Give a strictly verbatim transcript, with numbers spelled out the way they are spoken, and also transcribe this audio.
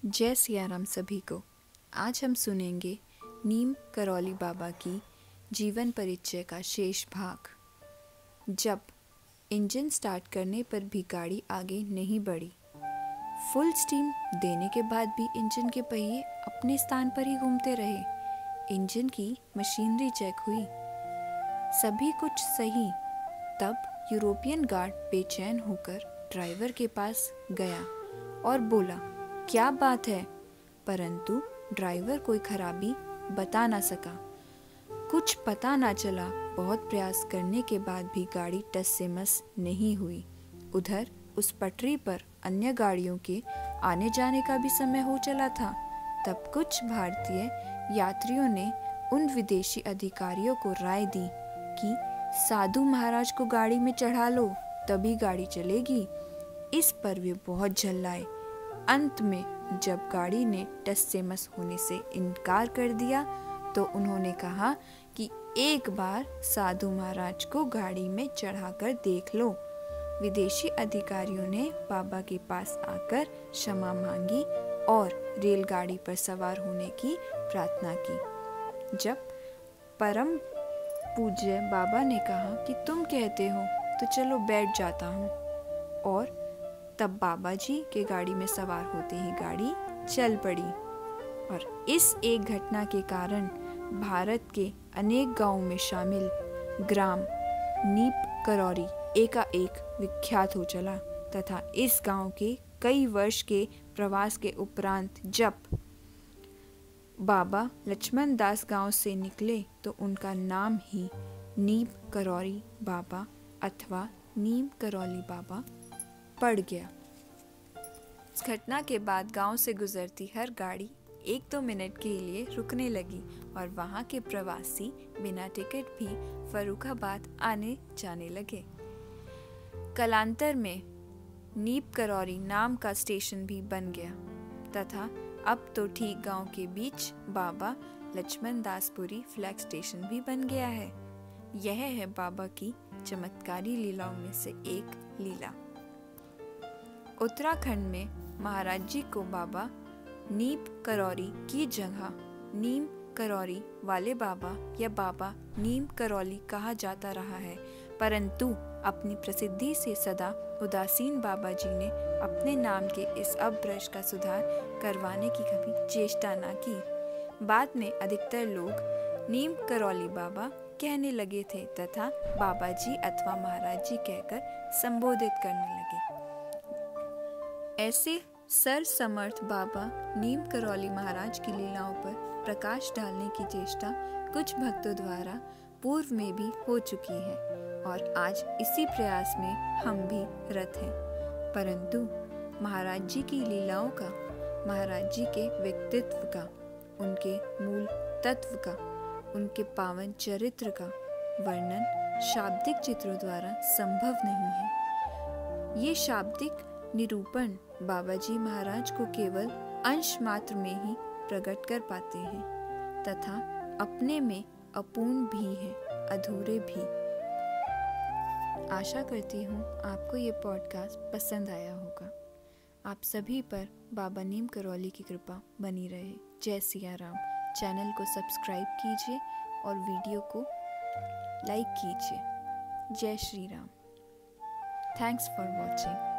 जय सिया राम सभी को। आज हम सुनेंगे नीम करौली बाबा की जीवन परिचय का शेष भाग। जब इंजन स्टार्ट करने पर भी गाड़ी आगे नहीं बढ़ी, फुल स्टीम देने के बाद भी इंजन के पहिए अपने स्थान पर ही घूमते रहे। इंजन की मशीनरी चेक हुई, सभी कुछ सही। तब यूरोपियन गार्ड बेचैन होकर ड्राइवर के पास गया और बोला, क्या बात है? परंतु ड्राइवर कोई खराबी बता ना सका। कुछ पता ना चला। बहुत प्रयास करने के बाद भी गाड़ी टस से मस नहीं हुई। उधर उस पटरी पर अन्य गाड़ियों के आने जाने का भी समय हो चला था। तब कुछ भारतीय यात्रियों ने उन विदेशी अधिकारियों को राय दी कि साधु महाराज को गाड़ी में चढ़ा लो, तभी गाड़ी चलेगी। इस पर वे बहुत झल्लाए। अंत में जब गाड़ी ने टस से मस होने से इनकार कर दिया तो उन्होंने कहा कि एक बार साधु महाराज को गाड़ी में चढ़ाकर देख लो। विदेशी अधिकारियों ने बाबा के पास आकर क्षमा मांगी और रेलगाड़ी पर सवार होने की प्रार्थना की। जब परम पूज्य बाबा ने कहा कि तुम कहते हो तो चलो बैठ जाता हूँ, और तब बाबा जी के गाड़ी में सवार होते ही गाड़ी चल पड़ी। और इस एक घटना के कारण भारत के अनेक गांवों में शामिल ग्राम नीप करौरी एकाएक विख्यात हो चला तथा इस गांव के कई वर्ष के प्रवास के उपरांत जब बाबा लक्ष्मण दास गांव से निकले तो उनका नाम ही नीम करौरी बाबा अथवा नीम करौली बाबा पड़ गया। इस घटना के बाद गांव से गुजरती हर गाड़ी एक दो मिनट के लिए रुकने लगी और वहां के प्रवासी बिना टिकट भी फर्रुखाबाद आने जाने लगे। कालांतर में नीप करौरी नाम का स्टेशन भी बन गया तथा अब तो ठीक गांव के बीच बाबा लक्ष्मण दासपुरी फ्लैग स्टेशन भी बन गया है। यह है बाबा की चमत्कारी लीलाओं में से एक लीला। उत्तराखंड में महाराज जी को बाबा नीम करौरी की जगह नीम करौरी वाले बाबा या बाबा नीम करौली कहा जाता रहा है, परंतु अपनी प्रसिद्धि से सदा उदासीन बाबा जी ने अपने नाम के इस अपभ्रंश का सुधार करवाने की कभी चेष्टा न की। बाद में अधिकतर लोग नीम करौली बाबा कहने लगे थे तथा बाबा जी अथवा महाराज जी कहकर संबोधित करने लगे। ऐसे सर समर्थ बाबा नीम करौली महाराज की लीलाओं पर प्रकाश डालने की चेष्टा कुछ भक्तों द्वारा पूर्व में भी हो चुकी है और आज इसी प्रयास में हम भी रत हैं। परंतु महाराज जी की लीलाओं का, महाराज जी के व्यक्तित्व का, उनके मूल तत्व का, उनके पावन चरित्र का वर्णन शाब्दिक चित्रों द्वारा संभव नहीं है। ये शाब्दिक निरूपण बाबा जी महाराज को केवल अंश मात्र में ही प्रकट कर पाते हैं तथा अपने में अपूर्ण भी हैं, अधूरे भी। आशा करती हूँ आपको ये पॉडकास्ट पसंद आया होगा। आप सभी पर बाबा नीम करौली की कृपा बनी रहे। जय सिया राम। चैनल को सब्सक्राइब कीजिए और वीडियो को लाइक कीजिए। जय Shri Ram. Thanks for watching.